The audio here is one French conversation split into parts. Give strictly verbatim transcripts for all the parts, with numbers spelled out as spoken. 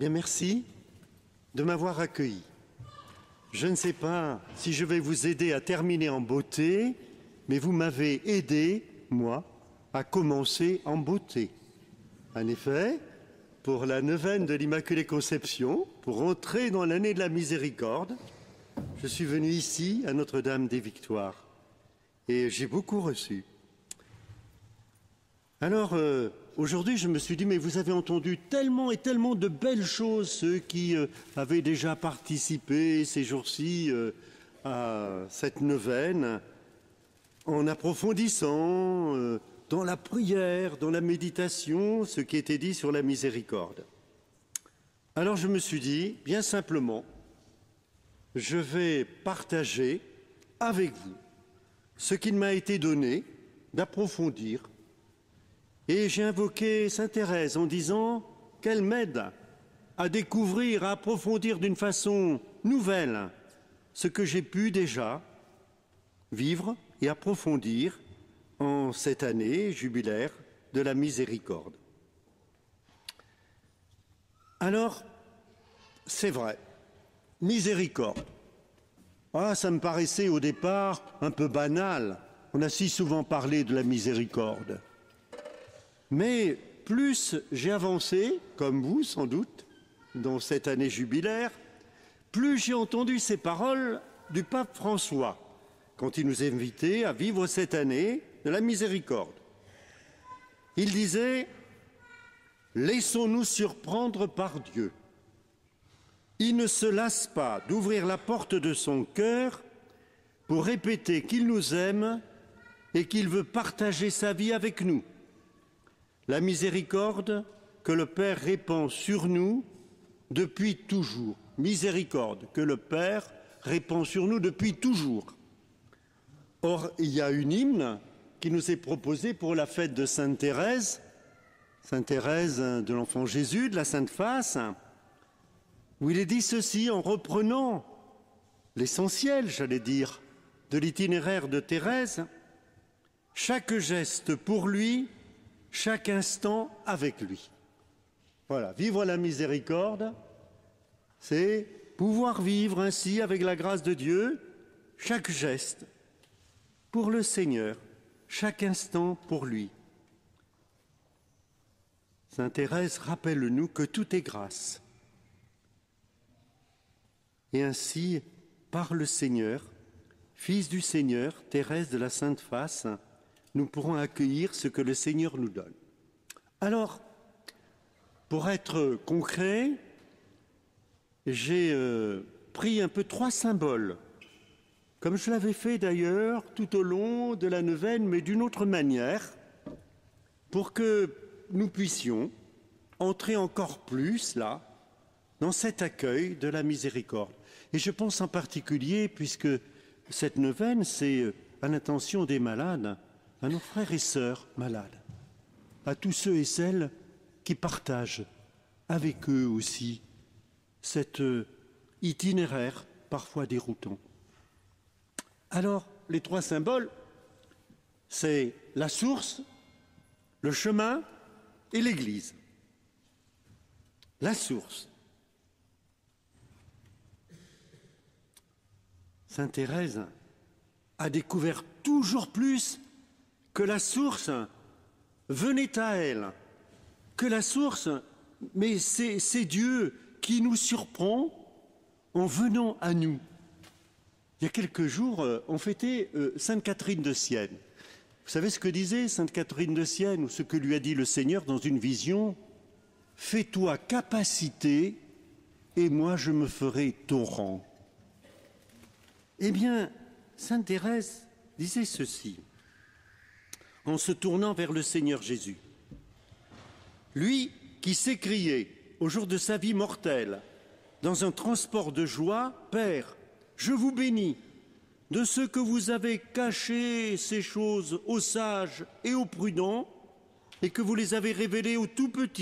Bien, merci de m'avoir accueilli. Je ne sais pas si je vais vous aider à terminer en beauté, mais vous m'avez aidé, moi, à commencer en beauté. En effet, pour la neuvaine de l'Immaculée Conception, pour entrer dans l'année de la miséricorde, je suis venu ici, à Notre-Dame des Victoires, et j'ai beaucoup reçu. Alors, euh, aujourd'hui, je me suis dit, mais vous avez entendu tellement et tellement de belles choses, ceux qui euh, avaient déjà participé ces jours-ci euh, à cette neuvaine, en approfondissant euh, dans la prière, dans la méditation, ce qui était dit sur la miséricorde. Alors, je me suis dit, bien simplement, je vais partager avec vous ce qu'il m'a été donné d'approfondir. Et j'ai invoqué Sainte Thérèse en disant qu'elle m'aide à découvrir, à approfondir d'une façon nouvelle ce que j'ai pu déjà vivre et approfondir en cette année jubilaire de la miséricorde. Alors, c'est vrai, miséricorde. Ah, ça me paraissait au départ un peu banal. On a si souvent parlé de la miséricorde. Mais plus j'ai avancé, comme vous sans doute, dans cette année jubilaire, plus j'ai entendu ces paroles du pape François, quand il nous invitait à vivre cette année de la miséricorde. Il disait « Laissons-nous surprendre par Dieu. Il ne se lasse pas d'ouvrir la porte de son cœur pour répéter qu'il nous aime et qu'il veut partager sa vie avec nous. La miséricorde que le Père répand sur nous depuis toujours. Miséricorde que le Père répand sur nous depuis toujours. » Or, il y a une hymne qui nous est proposée pour la fête de Sainte Thérèse, Sainte Thérèse de l'Enfant Jésus, de la Sainte Face, où il est dit ceci en reprenant l'essentiel, j'allais dire, de l'itinéraire de Thérèse. Chaque geste pour lui, chaque instant avec lui. Voilà, vivre la miséricorde, c'est pouvoir vivre ainsi avec la grâce de Dieu, chaque geste pour le Seigneur, chaque instant pour lui. Sainte Thérèse rappelle-nous que tout est grâce. Et ainsi, par le Seigneur, Fils du Seigneur, Thérèse de la Sainte Face, nous pourrons accueillir ce que le Seigneur nous donne. Alors, pour être concret, j'ai euh, pris un peu trois symboles, comme je l'avais fait d'ailleurs tout au long de la neuvaine, mais d'une autre manière, pour que nous puissions entrer encore plus, là, dans cet accueil de la miséricorde. Et je pense en particulier, puisque cette neuvaine, c'est à l'intention des malades, à nos frères et sœurs malades, à tous ceux et celles qui partagent avec eux aussi cet itinéraire parfois déroutant. Alors, les trois symboles, c'est la source, le chemin et l'Église. La source. Sainte Thérèse a découvert toujours plus que la source venait à elle, que la source, mais c'est, c'est Dieu qui nous surprend en venant à nous. Il y a quelques jours, on fêtait euh, Sainte Catherine de Sienne. Vous savez ce que disait Sainte Catherine de Sienne, ou ce que lui a dit le Seigneur dans une vision ? « Fais-toi capacité, et moi je me ferai torrent. » Eh bien, Sainte Thérèse disait ceci, en se tournant vers le Seigneur Jésus. Lui qui s'écriait au jour de sa vie mortelle, dans un transport de joie, « Père, je vous bénis de ce que vous avez caché ces choses aux sages et aux prudents et que vous les avez révélées aux tout petits. »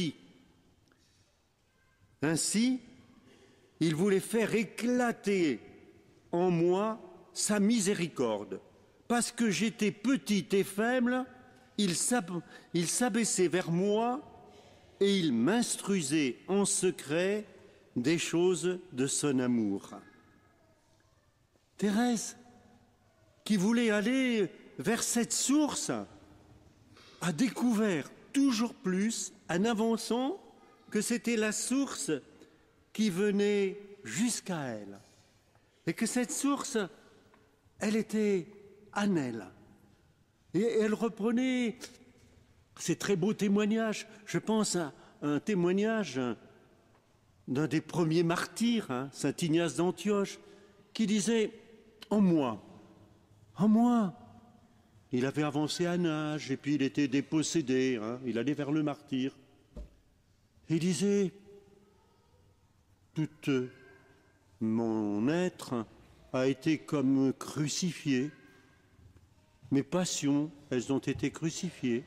Ainsi, il voulait faire éclater en moi sa miséricorde. Parce que j'étais petite et faible, il s'abaissait vers moi et il m'instruisait en secret des choses de son amour. Thérèse, qui voulait aller vers cette source, a découvert toujours plus, en avançant, que c'était la source qui venait jusqu'à elle. Et que cette source, elle était en elle. Et elle reprenait ces très beaux témoignages. Je pense à un témoignage d'un des premiers martyrs, hein, saint Ignace d'Antioche, qui disait « En moi, en moi ». Il avait avancé un âge et puis il était dépossédé, hein, il allait vers le martyr. Il disait « Tout mon être a été comme crucifié. Mes passions, elles ont été crucifiées.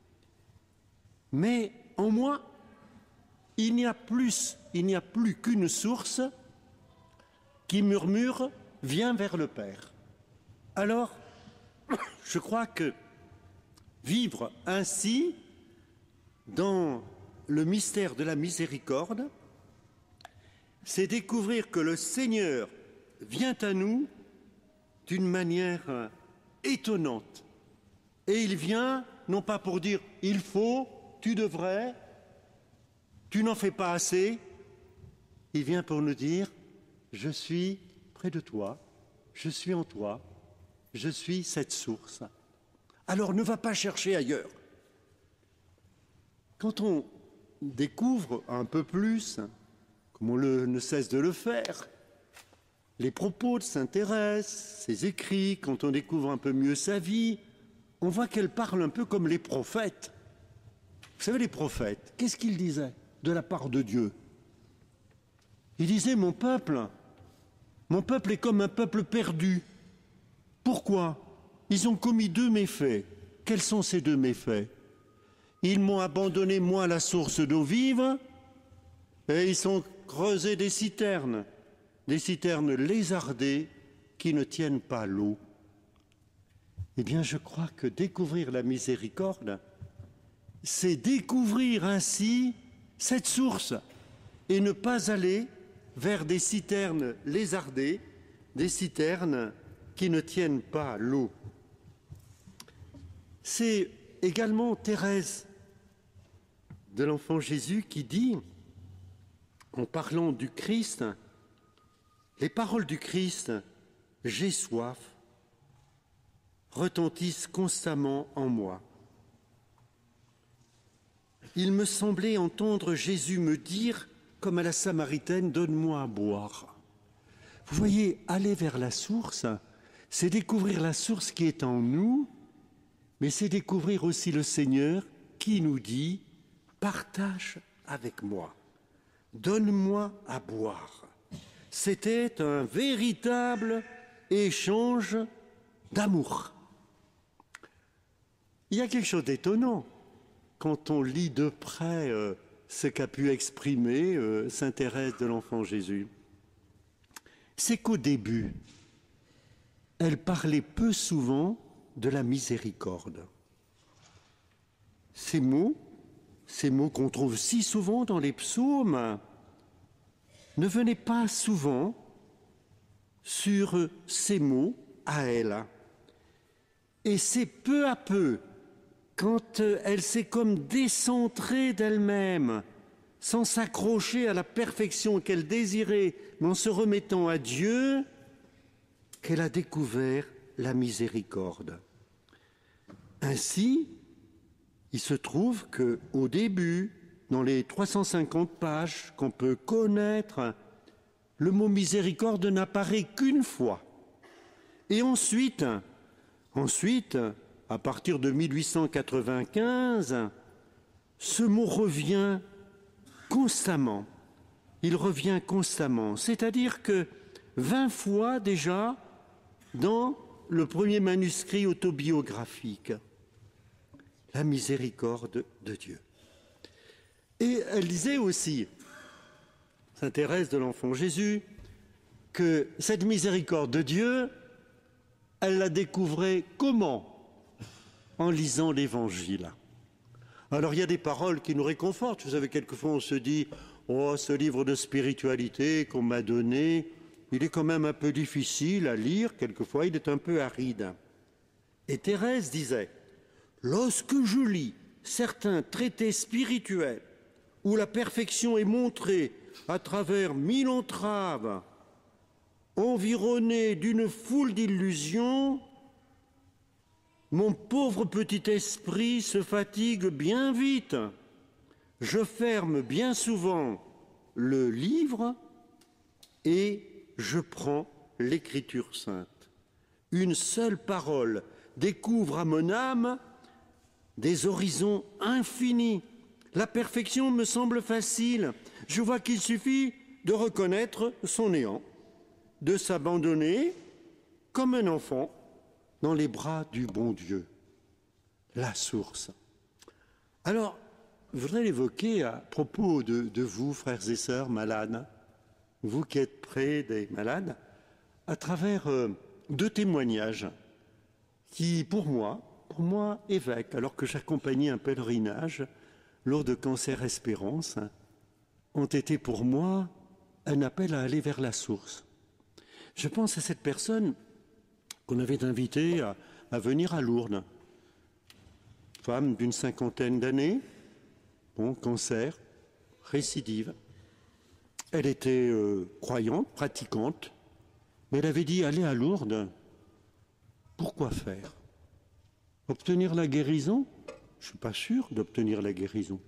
Mais en moi, il n'y a plus, il n'y a plus qu'une source qui murmure « Viens vers le Père ». Alors, je crois que vivre ainsi, dans le mystère de la miséricorde, c'est découvrir que le Seigneur vient à nous d'une manière étonnante. Et il vient, non pas pour dire « il faut »,« tu devrais »,« tu n'en fais pas assez », il vient pour nous dire « je suis près de toi, je suis en toi ». Je suis cette source. Alors ne va pas chercher ailleurs. Quand on découvre un peu plus, comme on le, ne cesse de le faire, les propos de sainte Thérèse, ses écrits, quand on découvre un peu mieux sa vie, on voit qu'elle parle un peu comme les prophètes. Vous savez, les prophètes, qu'est-ce qu'ils disaient de la part de Dieu? Ils disaient « Mon peuple, mon peuple est comme un peuple perdu ». Pourquoi? Ils ont commis deux méfaits. Quels sont ces deux méfaits? Ils m'ont abandonné, moi, la source d'eau vive, et ils ont creusé des citernes, des citernes lézardées qui ne tiennent pas l'eau. Eh bien, je crois que découvrir la miséricorde, c'est découvrir ainsi cette source et ne pas aller vers des citernes lézardées, des citernes qui ne tiennent pas l'eau. C'est également Thérèse de l'Enfant Jésus qui dit, en parlant du Christ, les paroles du Christ « J'ai soif » retentissent constamment en moi. Il me semblait entendre Jésus me dire, comme à la Samaritaine, « Donne-moi à boire ». Vous voyez, aller vers la source, c'est découvrir la source qui est en nous, mais c'est découvrir aussi le Seigneur qui nous dit « Partage avec moi, donne-moi à boire ». C'était un véritable échange d'amour. Il y a quelque chose d'étonnant quand on lit de près euh, ce qu'a pu exprimer euh, sainte Thérèse de l'Enfant Jésus. C'est qu'au début, elle parlait peu souvent de la miséricorde. Ces mots, ces mots qu'on trouve si souvent dans les psaumes, ne venaient pas souvent sur ces mots à elle. Et c'est peu à peu, quand elle s'est comme décentrée d'elle-même, sans s'accrocher à la perfection qu'elle désirait, mais en se remettant à Dieu, qu'elle a découvert la miséricorde. Ainsi, il se trouve qu'au début, dans les trois cent cinquante pages qu'on peut connaître, le mot miséricorde n'apparaît qu'une fois. Et ensuite, ensuite, à partir de mille huit cent quatre-vingt-quinze, ce mot revient constamment. Il revient constamment. C'est-à-dire que vingt fois déjà, dans le premier manuscrit autobiographique, la miséricorde de Dieu. Et elle disait aussi, sainte Thérèse de l'Enfant Jésus, que cette miséricorde de Dieu, elle la découvrait comment? En lisant l'Évangile. Alors il y a des paroles qui nous réconfortent. Vous savez, quelquefois on se dit « Oh, ce livre de spiritualité qu'on m'a donné, il est quand même un peu difficile à lire, quelquefois il est un peu aride. » Et Thérèse disait « Lorsque je lis certains traités spirituels où la perfection est montrée à travers mille entraves, environné d'une foule d'illusions, mon pauvre petit esprit se fatigue bien vite. Je ferme bien souvent le livre et je prends l'Écriture sainte. Une seule parole découvre à mon âme des horizons infinis. La perfection me semble facile. Je vois qu'il suffit de reconnaître son néant, de s'abandonner comme un enfant dans les bras du bon Dieu, la source. » Alors, je voudrais l'évoquer à propos de, de vous, frères et sœurs malades, vous qui êtes près des malades, à travers euh, deux témoignages qui, pour moi, pour moi, évêque, alors que j'accompagnais un pèlerinage, lors de Cancer Espérance, ont été pour moi un appel à aller vers la source. Je pense à cette personne qu'on avait invitée à, à venir à Lourdes, femme d'une cinquantaine d'années, bon, cancer, récidive. Elle était euh, croyante, pratiquante, mais elle avait dit aller à Lourdes, pourquoi faire? Obtenir la guérison? Je ne suis pas sûr d'obtenir la guérison.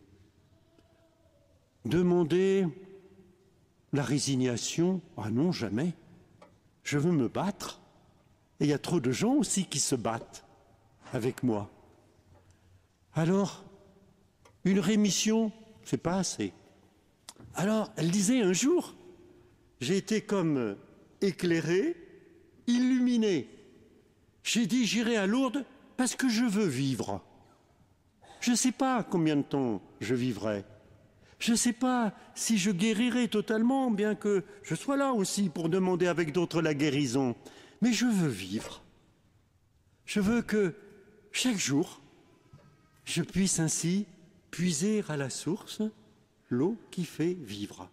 Demander la résignation? Ah non, jamais. Je veux me battre. Et il y a trop de gens aussi qui se battent avec moi. Alors, une rémission, c'est pas assez. Alors, elle disait un jour, j'ai été comme éclairé, illuminé. J'ai dit, j'irai à Lourdes parce que je veux vivre. Je ne sais pas combien de temps je vivrai. Je ne sais pas si je guérirai totalement, bien que je sois là aussi pour demander avec d'autres la guérison. Mais je veux vivre. Je veux que chaque jour, je puisse ainsi puiser à la source l'eau qui fait vivre.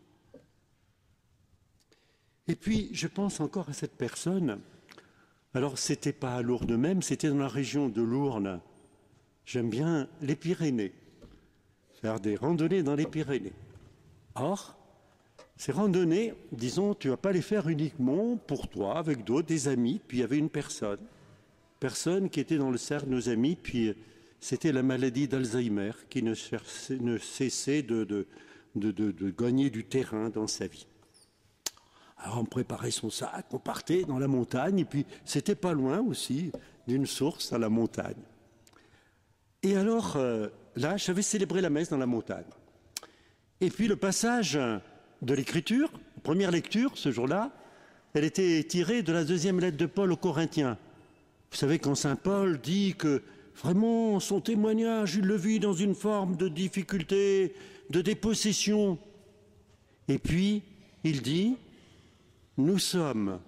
Et puis, je pense encore à cette personne. Alors, ce n'était pas à Lourdes même, c'était dans la région de Lourdes. J'aime bien les Pyrénées, faire des randonnées dans les Pyrénées. Or, ces randonnées, disons, tu ne vas pas les faire uniquement pour toi, avec d'autres, des amis. Puis il y avait une personne, personne qui était dans le cercle de nos amis, puis c'était la maladie d'Alzheimer qui ne, cherchait, ne cessait de, de, de, de, de gagner du terrain dans sa vie. Alors on préparait son sac, on partait dans la montagne, et puis c'était pas loin aussi d'une source à la montagne. Et alors, euh, là, j'avais célébré la messe dans la montagne. Et puis le passage de l'Écriture, première lecture, ce jour-là, elle était tirée de la deuxième lettre de Paul aux Corinthiens. Vous savez, quand saint Paul dit que vraiment son témoignage, il le vit dans une forme de difficulté, de dépossession. Et puis, il dit, nous sommes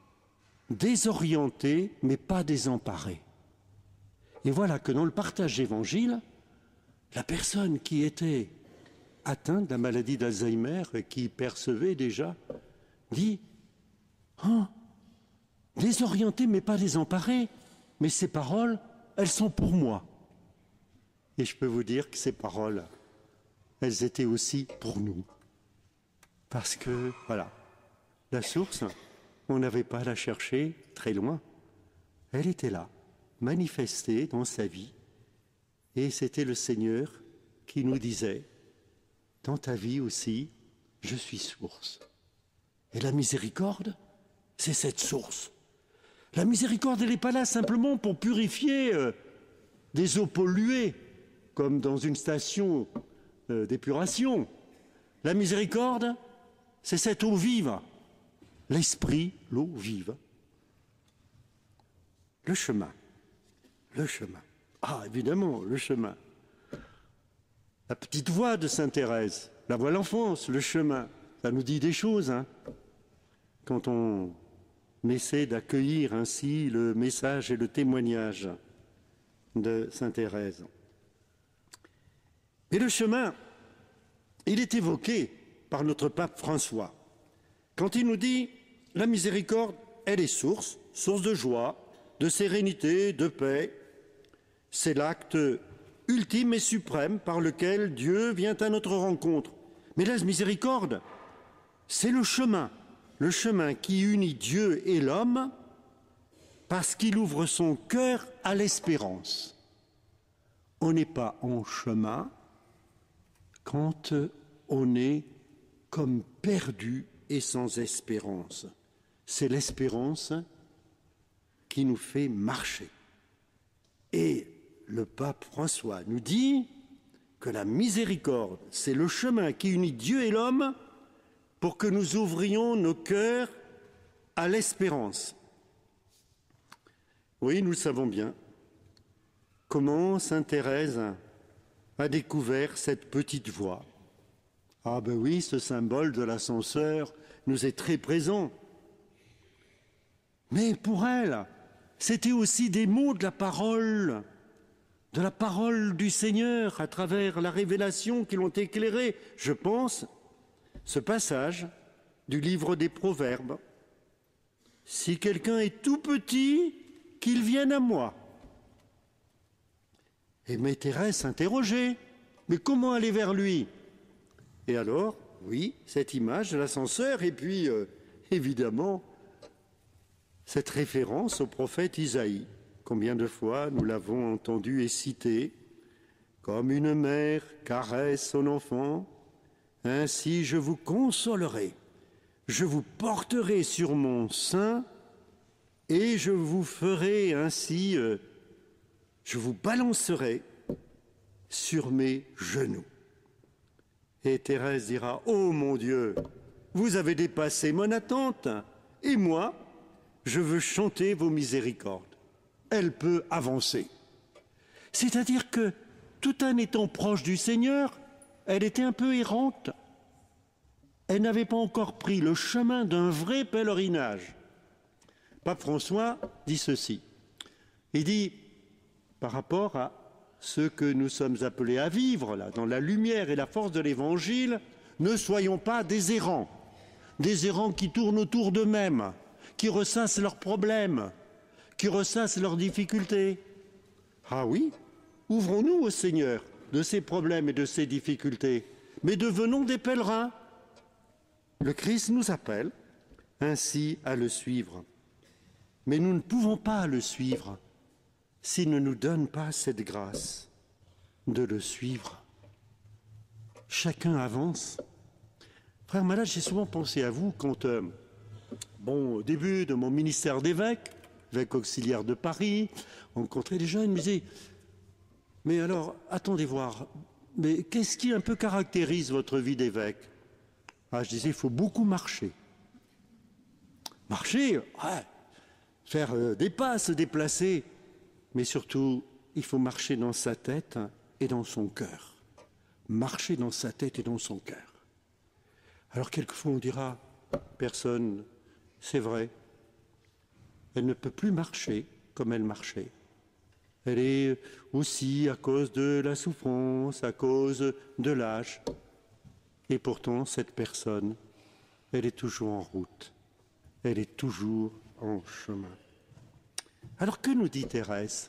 désorientés, mais pas désemparés. Et voilà que dans le partage d'évangile, la personne qui était atteinte de la maladie d'Alzheimer et qui percevait déjà, dit oh, « Désorienté mais pas désemparé, mais ces paroles, elles sont pour moi. » Et je peux vous dire que ces paroles, elles étaient aussi pour nous. Parce que, voilà, la source, on n'avait pas à la chercher très loin. Elle était là, manifestée dans sa vie. Et c'était le Seigneur qui nous disait, dans ta vie aussi, je suis source. Et la miséricorde, c'est cette source. La miséricorde, elle n'est pas là simplement pour purifier euh, des eaux polluées, comme dans une station euh, d'épuration. La miséricorde, c'est cette eau vive. L'esprit, l'eau vive. Le chemin. Le chemin. Ah, évidemment, le chemin. La petite voix de sainte Thérèse, la voix de l'enfance, le chemin, ça nous dit des choses, hein, quand on essaie d'accueillir ainsi le message et le témoignage de sainte Thérèse. Et le chemin, il est évoqué par notre pape François, quand il nous dit « La miséricorde, elle est source, source de joie, de sérénité, de paix. C'est l'acte ultime et suprême par lequel Dieu vient à notre rencontre. Mais la miséricorde, c'est le chemin, le chemin qui unit Dieu et l'homme parce qu'il ouvre son cœur à l'espérance. On n'est pas en chemin quand on est comme perdu et sans espérance. C'est l'espérance qui nous fait marcher. Et le pape François nous dit que la miséricorde, c'est le chemin qui unit Dieu et l'homme pour que nous ouvrions nos cœurs à l'espérance. Oui, nous le savons bien. Comment sainte Thérèse a découvert cette petite voie? Ah ben oui, ce symbole de l'ascenseur nous est très présent. Mais pour elle, c'était aussi des mots de la parole, de la parole du Seigneur à travers la révélation qui l'ont éclairée. Je pense, ce passage du livre des Proverbes. Si quelqu'un est tout petit, qu'il vienne à moi. Et mais Thérèse s'interrogeait, mais comment aller vers lui? Et alors, oui, cette image de l'ascenseur, et puis, euh, évidemment, cette référence au prophète Isaïe. Combien de fois nous l'avons entendu et cité? Comme une mère caresse son enfant, ainsi je vous consolerai, je vous porterai sur mon sein, et je vous ferai ainsi, euh, je vous balancerai sur mes genoux. Et Thérèse dira, « Oh mon Dieu, vous avez dépassé mon attente, et moi, je veux chanter vos miséricordes. » Elle peut avancer. C'est-à-dire que, tout en étant proche du Seigneur, elle était un peu errante. Elle n'avait pas encore pris le chemin d'un vrai pèlerinage. Pape François dit ceci. Il dit, par rapport à ce que nous sommes appelés à vivre, là, dans la lumière et la force de l'Évangile, ne soyons pas des errants, des errants qui tournent autour d'eux-mêmes, qui ressassent leurs problèmes, qui ressassent leurs difficultés. Ah oui, ouvrons-nous au Seigneur de ces problèmes et de ces difficultés, mais devenons des pèlerins. Le Christ nous appelle ainsi à le suivre. Mais nous ne pouvons pas le suivre s'il ne nous donne pas cette grâce de le suivre. Chacun avance. Frère Malade, j'ai souvent pensé à vous quand, euh, bon, au début de mon ministère d'évêque, évêque auxiliaire de Paris, on rencontrait des jeunes, ils me disaient, mais alors, attendez voir, mais qu'est-ce qui un peu caractérise votre vie d'évêque? Ah, je disais, il faut beaucoup marcher. Marcher, ouais. Faire euh, des pas, se déplacer, mais surtout, il faut marcher dans sa tête et dans son cœur. Marcher dans sa tête et dans son cœur. Alors quelquefois on dira, personne, c'est vrai, elle ne peut plus marcher comme elle marchait. Elle est aussi à cause de la souffrance, à cause de l'âge. Et pourtant, cette personne, elle est toujours en route. Elle est toujours en chemin. Alors que nous dit Thérèse?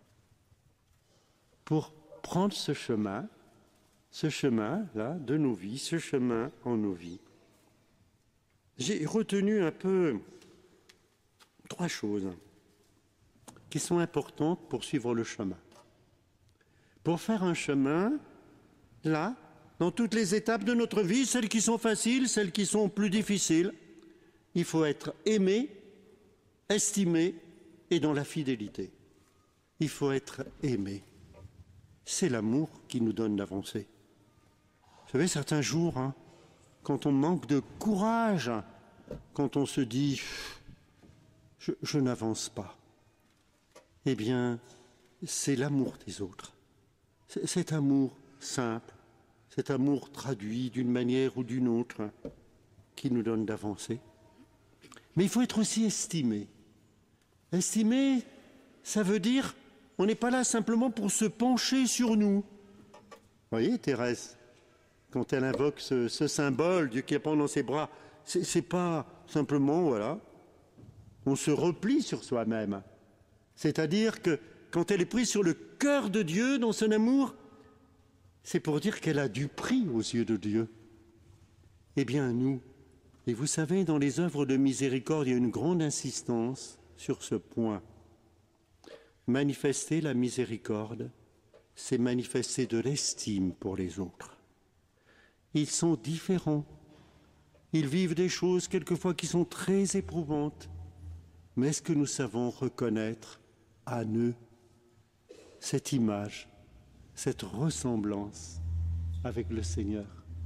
Pour prendre ce chemin, ce chemin-là de nos vies, ce chemin en nos vies, j'ai retenu un peu trois choses qui sont importantes pour suivre le chemin. Pour faire un chemin, là, dans toutes les étapes de notre vie, celles qui sont faciles, celles qui sont plus difficiles, il faut être aimé, estimé et dans la fidélité. Il faut être aimé. C'est l'amour qui nous donne d'avancer. Vous savez, certains jours, hein, quand on manque de courage, quand on se dit « je, je n'avance pas », eh bien, c'est l'amour des autres. C'est cet amour simple, cet amour traduit d'une manière ou d'une autre qui nous donne d'avancer. Mais il faut être aussi estimé. Estimé, ça veut dire on n'est pas là simplement pour se pencher sur nous. voyez, Thérèse, quand elle invoque ce, ce symbole du qui prend dans ses bras, c'est, c'est pas simplement, voilà, on se replie sur soi-même. C'est-à-dire que quand elle est prise sur le cœur de Dieu dans son amour, c'est pour dire qu'elle a du prix aux yeux de Dieu. Eh bien, nous, et vous savez, dans les œuvres de miséricorde, il y a une grande insistance sur ce point. Manifester la miséricorde, c'est manifester de l'estime pour les autres. Ils sont différents. Ils vivent des choses quelquefois qui sont très éprouvantes. Mais est-ce que nous savons reconnaître à eux cette image, cette ressemblance avec le Seigneur?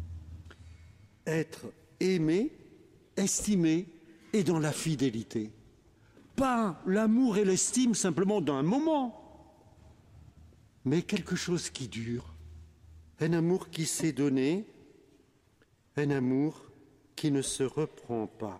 Être aimé, estimé et dans la fidélité. Pas l'amour et l'estime simplement d'un moment, mais quelque chose qui dure. Un amour qui s'est donné, un amour qui ne se reprend pas.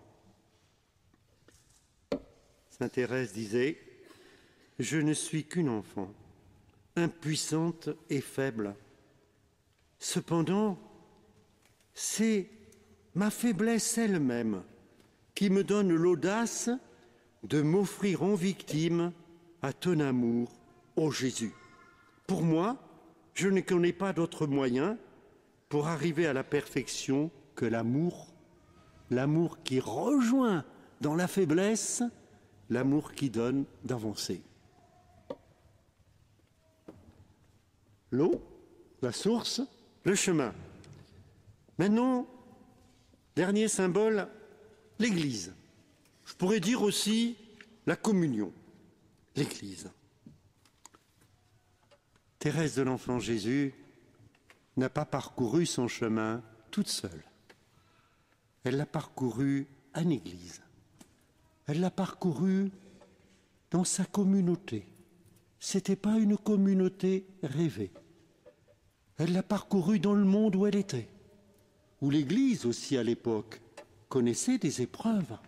Sainte Thérèse disait « Je ne suis qu'une enfant, impuissante et faible. Cependant, c'est ma faiblesse elle-même qui me donne l'audace de m'offrir en victime à ton amour, ô Jésus. Pour moi, je ne connais pas d'autre moyen pour arriver à la perfection que l'amour, l'amour qui rejoint dans la faiblesse, l'amour qui donne d'avancer. » L'eau, la source, le chemin. Maintenant, dernier symbole, l'Église. Je pourrais dire aussi la communion, l'Église. Thérèse de l'Enfant Jésus n'a pas parcouru son chemin toute seule. Elle l'a parcouru en Église. Elle l'a parcouru dans sa communauté. Ce n'était pas une communauté rêvée. Elle l'a parcouru dans le monde où elle était, où l'Église aussi à l'époque connaissait des épreuves,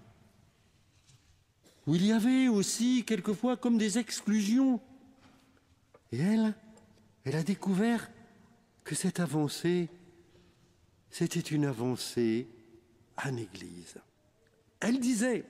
où il y avait aussi quelquefois comme des exclusions. Et elle, elle a découvert que cette avancée, c'était une avancée en Église. Elle disait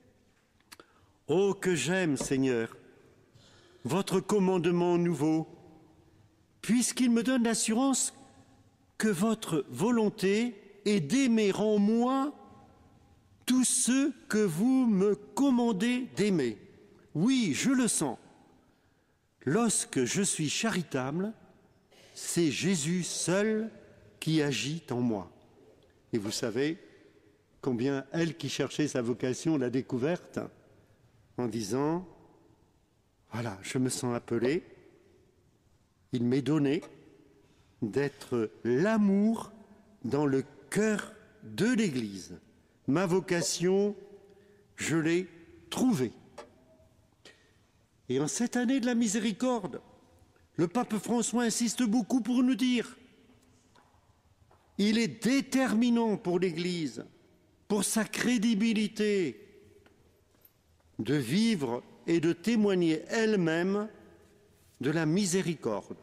« Oh, que j'aime, Seigneur, votre commandement nouveau, puisqu'il me donne l'assurance que votre volonté est d'aimer en moi tous ceux que vous me commandez d'aimer. Oui, je le sens. Lorsque je suis charitable, c'est Jésus seul qui agit en moi. » Et vous savez combien elle qui cherchait sa vocation l'a découverte en disant « Voilà, je me sens appelé, il m'est donné d'être l'amour dans le cœur de l'Église. Ma vocation, je l'ai trouvée. » Et en cette année de la miséricorde, le pape François insiste beaucoup pour nous dire « Il est déterminant pour l'Église, pour sa crédibilité, de vivre et de témoigner elle-même de la miséricorde,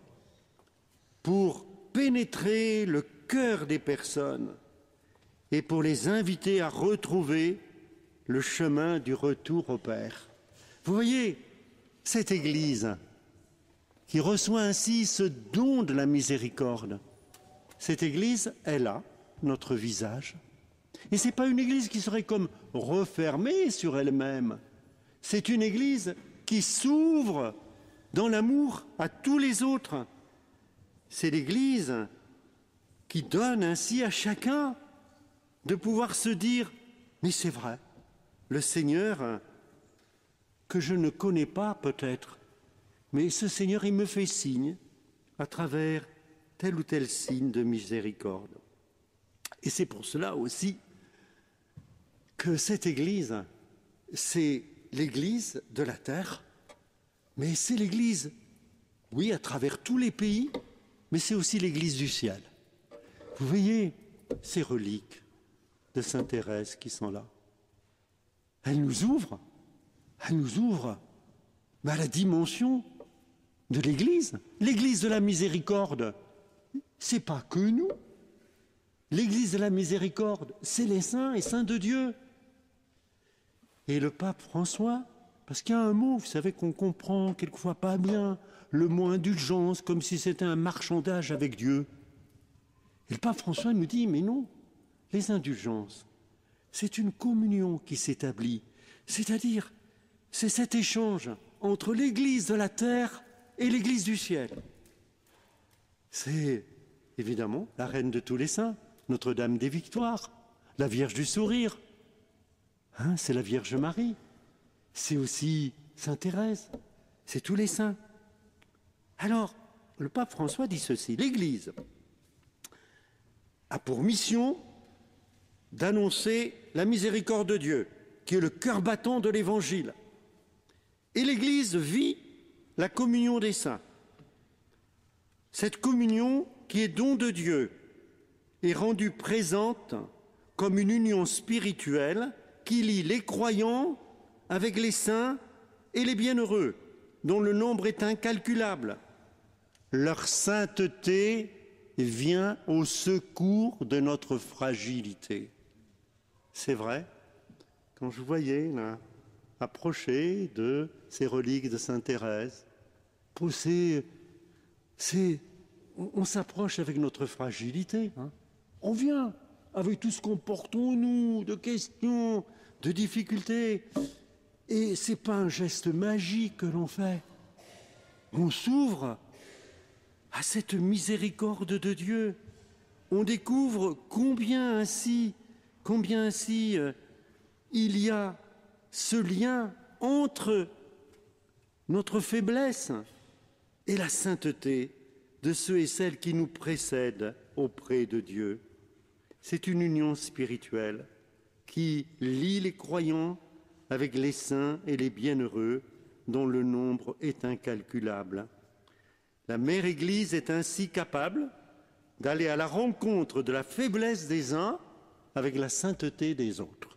pour pénétrer le cœur des personnes et pour les inviter à retrouver le chemin du retour au Père. » Vous voyez, cette Église qui reçoit ainsi ce don de la miséricorde, cette Église, elle a notre visage. Et ce n'est pas une Église qui serait comme refermée sur elle-même. C'est une Église qui s'ouvre dans l'amour à tous les autres. C'est l'Église qui donne ainsi à chacun de pouvoir se dire « Mais c'est vrai, le Seigneur, que je ne connais pas peut-être, mais ce Seigneur, il me fait signe à travers tel ou tel signe de miséricorde. » Et c'est pour cela aussi que cette Église, c'est l'Église de la terre, mais c'est l'Église, oui, à travers tous les pays, mais c'est aussi l'Église du ciel. Vous voyez ces reliques de Sainte Thérèse qui sont là. Elles nous ouvrent, elles nous ouvrent à la dimension de l'Église, l'Église de la miséricorde. c'est pas que nous. L'Église de la miséricorde, c'est les saints et saints de Dieu. Et le pape François, parce qu'il y a un mot, vous savez, qu'on comprend quelquefois pas bien, le mot indulgence, comme si c'était un marchandage avec Dieu. Et le pape François nous dit, mais non, les indulgences, c'est une communion qui s'établit. C'est-à-dire, c'est cet échange entre l'Église de la terre et l'Église du ciel. C'est évidemment la reine de tous les saints, Notre-Dame des Victoires, la Vierge du Sourire. Hein, c'est la Vierge Marie. C'est aussi Sainte Thérèse. C'est tous les saints. Alors, le pape François dit ceci, l'Église a pour mission d'annoncer la miséricorde de Dieu, qui est le cœur battant de l'Évangile. Et l'Église vit la communion des saints. Cette communion, qui est don de Dieu, est rendue présente comme une union spirituelle qui lie les croyants avec les saints et les bienheureux, dont le nombre est incalculable. Leur sainteté vient au secours de notre fragilité. C'est vrai, quand je voyais là, approcher de ces reliques de Sainte Thérèse, c'est, c'est, on, on s'approche avec notre fragilité. Hein. On vient avec tout ce qu'on porte en nous, de questions, de difficultés. Et ce n'est pas un geste magique que l'on fait. On s'ouvre à cette miséricorde de Dieu. On découvre combien ainsi, combien ainsi euh, il y a ce lien entre notre faiblesse et la sainteté de ceux et celles qui nous précèdent auprès de Dieu. C'est une union spirituelle qui lie les croyants avec les saints et les bienheureux dont le nombre est incalculable. La Mère Église est ainsi capable d'aller à la rencontre de la faiblesse des uns avec la sainteté des autres.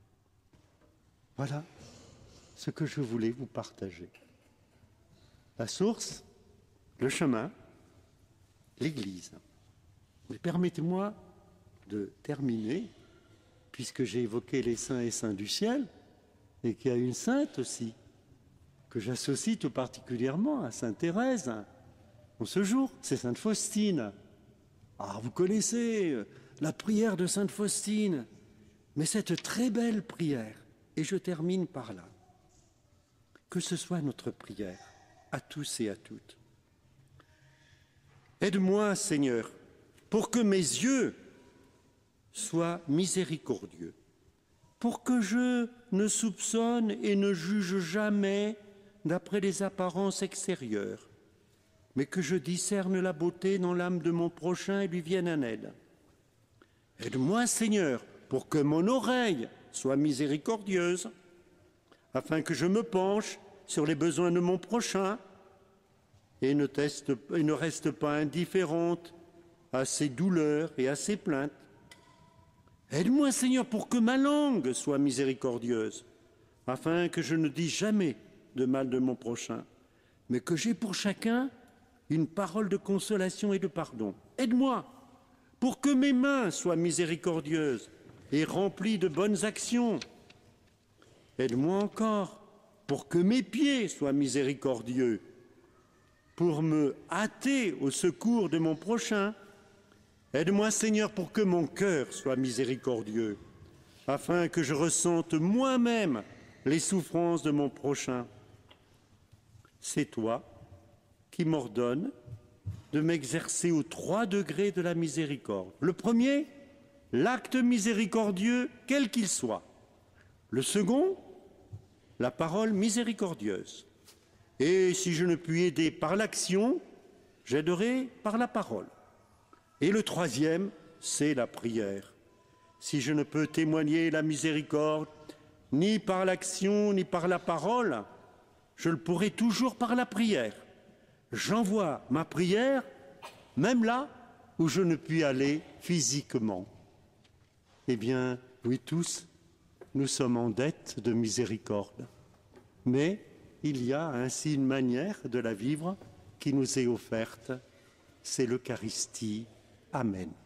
Voilà ce que je voulais vous partager. La source, le chemin, l'Église. Mais permettez-moi de terminer, puisque j'ai évoqué les saints et saints du ciel, et qu'il y a une sainte aussi, que j'associe tout particulièrement à Sainte Thérèse. En ce jour, c'est Sainte Faustine. Ah, vous connaissez la prière de Sainte Faustine, mais cette très belle prière, et je termine par là, que ce soit notre prière, à tous et à toutes. Aide-moi, Seigneur, pour que mes yeux soient miséricordieux, pour que je ne soupçonne et ne juge jamais d'après les apparences extérieures, mais que je discerne la beauté dans l'âme de mon prochain et lui vienne en aide. Aide-moi, Seigneur, pour que mon oreille soit miséricordieuse, afin que je me penche sur les besoins de mon prochain et ne, teste, et ne reste pas indifférente à ses douleurs et à ses plaintes. Aide-moi, Seigneur, pour que ma langue soit miséricordieuse, afin que je ne dise jamais de mal de mon prochain, mais que j'ai pour chacun une parole de consolation et de pardon. Aide-moi pour que mes mains soient miséricordieuses et remplies de bonnes actions. Aide-moi encore pour que mes pieds soient miséricordieux, pour me hâter au secours de mon prochain. Aide-moi, Seigneur, pour que mon cœur soit miséricordieux, afin que je ressente moi-même les souffrances de mon prochain. C'est toi qui m'ordonne de m'exercer aux trois degrés de la miséricorde. Le premier, l'acte miséricordieux, quel qu'il soit. Le second, la parole miséricordieuse. Et si je ne puis aider par l'action, j'aiderai par la parole. Et le troisième, c'est la prière. Si je ne peux témoigner la miséricorde, ni par l'action, ni par la parole, je le pourrai toujours par la prière. J'envoie ma prière, même là où je ne puis aller physiquement. Eh bien, oui, tous, nous sommes en dette de miséricorde. Mais il y a ainsi une manière de la vivre qui nous est offerte c'est l'Eucharistie. Amen.